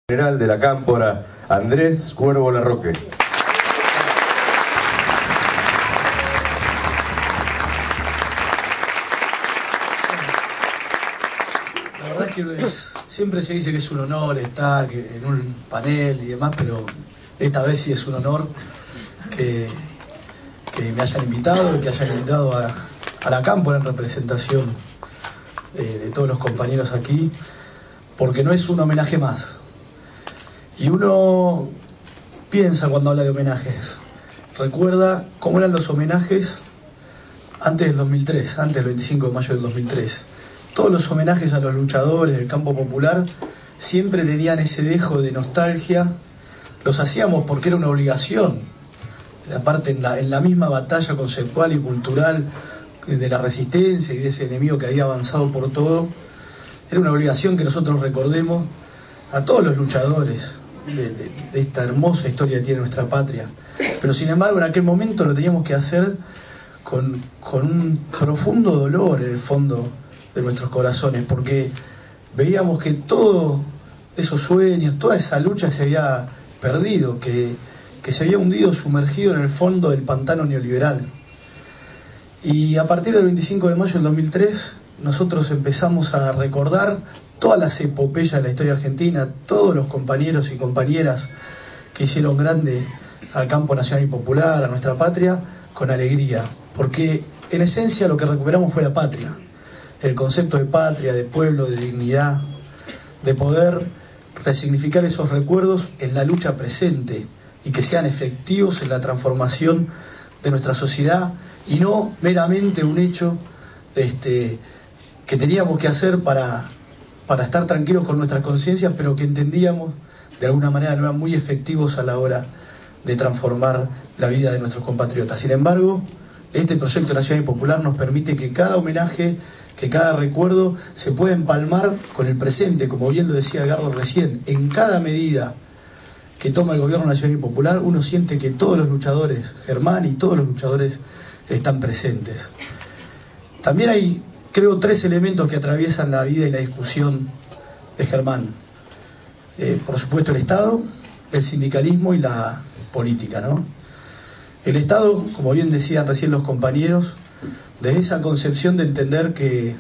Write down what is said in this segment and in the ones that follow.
General de la Cámpora, Andrés Cuervo Larroque. La verdad es que siempre se dice que es un honor estar en un panel y demás, pero esta vez sí es un honor que me hayan invitado y que hayan invitado a la Cámpora en representación de todos los compañeros aquí, porque no es un homenaje más. Y uno piensa cuando habla de homenajes, recuerda cómo eran los homenajes antes del 2003, antes del 25 de mayo del 2003. Todos los homenajes a los luchadores del campo popular siempre tenían ese dejo de nostalgia. Los hacíamos porque era una obligación, aparte en la misma batalla conceptual y cultural de la resistencia y de ese enemigo que había avanzado por todo. Era una obligación que nosotros recordemos a todos los luchadores de esta hermosa historia que tiene nuestra patria. Pero sin embargo en aquel momento lo teníamos que hacer con un profundo dolor en el fondo de nuestros corazones, porque veíamos que todos esos sueños, toda esa lucha se había perdido, que se había hundido, sumergido en el fondo del pantano neoliberal. Y a partir del 25 de mayo del 2003 nosotros empezamos a recordar todas las epopeyas de la historia argentina, todos los compañeros y compañeras que hicieron grande al campo nacional y popular, a nuestra patria, con alegría, porque en esencia lo que recuperamos fue la patria, el concepto de patria, de pueblo, de dignidad, de poder resignificar esos recuerdos en la lucha presente y que sean efectivos en la transformación de nuestra sociedad y no meramente un hecho que teníamos que hacer para estar tranquilos con nuestras conciencias, pero que entendíamos de alguna manera no eran muy efectivos a la hora de transformar la vida de nuestros compatriotas. Sin embargo, este proyecto nacional y popular nos permite que cada homenaje, que cada recuerdo se pueda empalmar con el presente, como bien lo decía Edgardo recién. En cada medida que toma el gobierno nacional y popular, uno siente que todos los luchadores, Germán y todos los luchadores, están presentes. También hay, creo, tres elementos que atraviesan la vida y la discusión de Germán. Por supuesto el Estado, el sindicalismo y la política, ¿no? El Estado, como bien decían recién los compañeros, desde esa concepción de entender que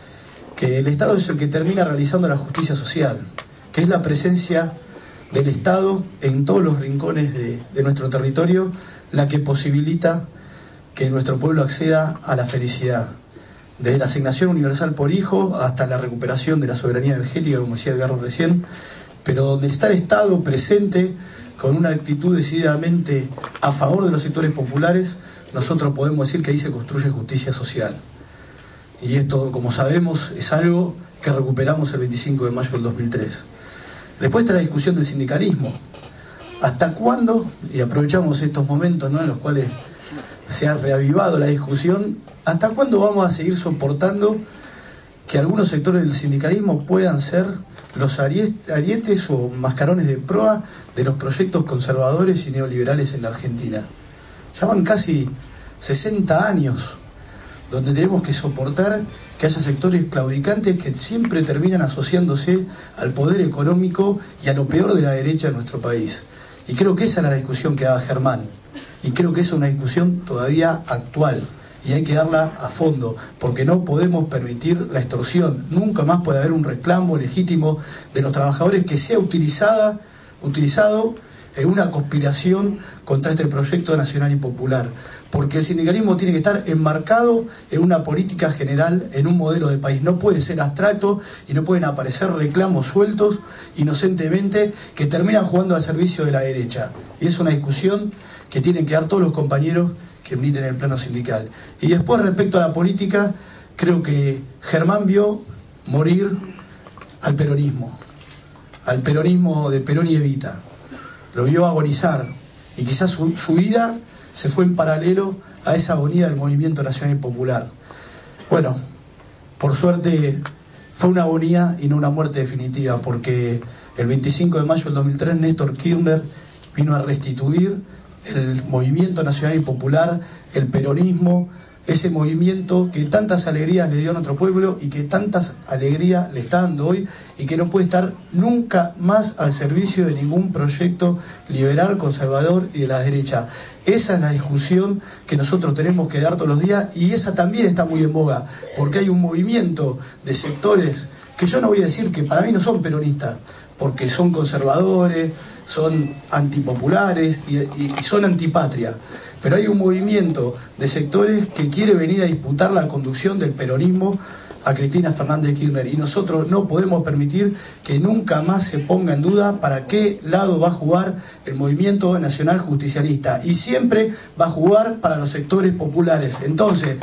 el Estado es el que termina realizando la justicia social, que es la presencia del Estado en todos los rincones de nuestro territorio, la que posibilita que nuestro pueblo acceda a la felicidad. Desde la asignación universal por hijo hasta la recuperación de la soberanía energética, como decía Edgardo recién, pero donde está el Estado presente con una actitud decididamente a favor de los sectores populares, nosotros podemos decir que ahí se construye justicia social. Y esto, como sabemos, es algo que recuperamos el 25 de mayo del 2003. Después está la discusión del sindicalismo. ¿Hasta cuándo? Y aprovechamos estos momentos, ¿no?, en los cuales se ha reavivado la discusión. ¿Hasta cuándo vamos a seguir soportando que algunos sectores del sindicalismo puedan ser los arietes o mascarones de proa de los proyectos conservadores y neoliberales en la Argentina? Ya van casi 60 años donde tenemos que soportar que haya sectores claudicantes que siempre terminan asociándose al poder económico y a lo peor de la derecha de nuestro país. Y creo que esa era la discusión que daba Germán. Y creo que es una discusión todavía actual. Y hay que darla a fondo, porque no podemos permitir la extorsión. Nunca más puede haber un reclamo legítimo de los trabajadores que sea utilizado en una conspiración contra este proyecto nacional y popular. Porque el sindicalismo tiene que estar enmarcado en una política general, en un modelo de país. No puede ser abstracto y no pueden aparecer reclamos sueltos inocentemente que terminan jugando al servicio de la derecha. Y es una discusión que tienen que dar todos los compañeros que militen en el plano sindical. Y después, respecto a la política, creo que Germán vio morir al peronismo de Perón y Evita. Lo vio agonizar y quizás su vida se fue en paralelo a esa agonía del movimiento nacional y popular. Bueno, por suerte fue una agonía y no una muerte definitiva, porque el 25 de mayo del 2003 Néstor Kirchner vino a restituir el movimiento nacional y popular, el peronismo, ese movimiento que tantas alegrías le dio a nuestro pueblo y que tantas alegrías le está dando hoy y que no puede estar nunca más al servicio de ningún proyecto liberal, conservador y de la derecha. Esa es la discusión que nosotros tenemos que dar todos los días y esa también está muy en boga, porque hay un movimiento de sectores que yo no voy a decir que para mí no son peronistas, porque son conservadores, son antipopulares y son antipatria. Pero hay un movimiento de sectores que quiere venir a disputar la conducción del peronismo a Cristina Fernández de Kirchner y nosotros no podemos permitir que nunca más se ponga en duda para qué lado va a jugar el movimiento nacional justicialista y siempre va a jugar para los sectores populares. Entonces,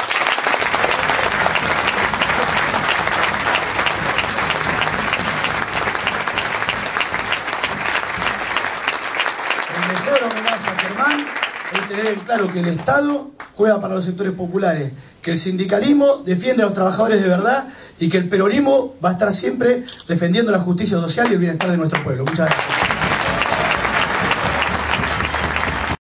el mejor homenaje a Germán es tener en claro que el Estado juega para los sectores populares, que el sindicalismo defiende a los trabajadores de verdad y que el peronismo va a estar siempre defendiendo la justicia social y el bienestar de nuestro pueblo. Muchas gracias.